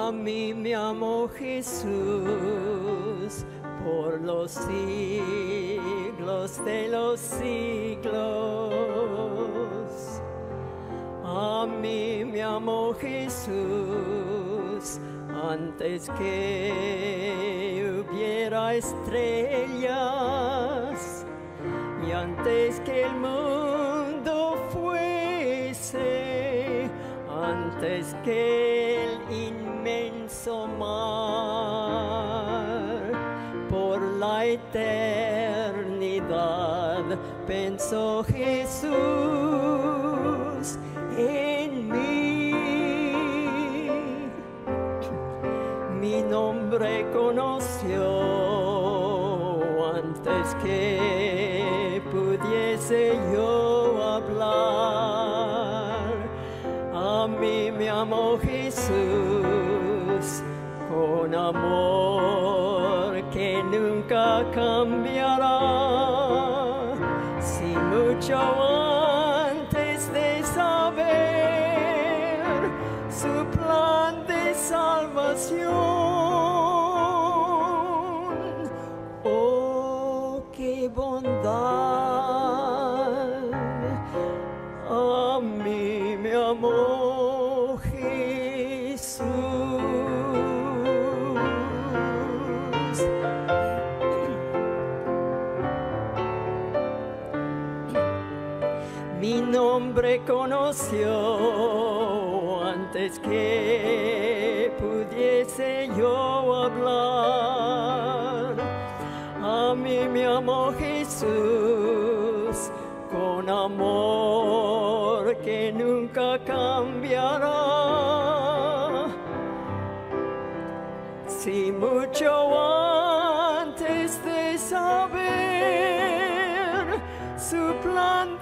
A mí me amó Jesús por los siglos de los siglos. A mí me amó Jesús antes que hubiera estrellas y antes que el mundo fuese, antes que el inmenso mar. Por la eternidad pensó Jesús en mí. Mi nombre conoció antes que pudiese yo hablar. A mí me amó Jesús con amor que nunca cambiará. Si mucho antes de saber su plan de salvación, oh, qué bondad, a mí me amó Jesús. Mi nombre conoció antes que pudiese yo hablar. A mí me amó Jesús con amor que nunca cambiará. Si mucho antes de saber su plan